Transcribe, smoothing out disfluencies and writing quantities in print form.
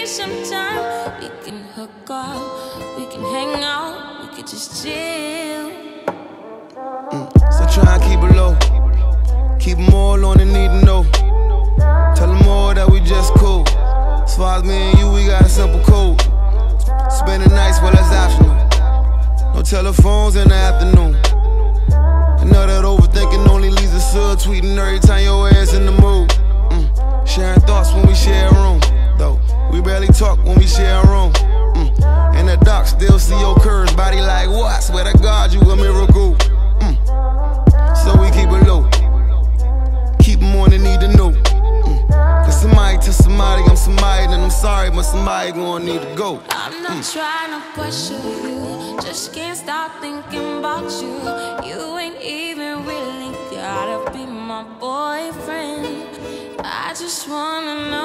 need some time. We can hook up, we can hang out, we could just chill. So try and keep it low, keep them all on the need to know. Tell them all that we just cool. As far as me and you, we got a simple code. Spend the nights, well that's optional. No telephones in the afternoon. I know that overthinking only leads to sub-tweeting every time your ass in the mood. Sharing thoughts when we share a room, though we barely talk when we share a room. In the dark, still see your curves, body like what? Swear to God, you a miracle. So we keep it low, keep them on the need to know. Cause somebody to somebody, I'm somebody, and I'm sorry, but somebody gonna need to go. I'm not trying to pressure you, just can't stop thinking about you. You ain't even really gotta be my boyfriend. I just wanna know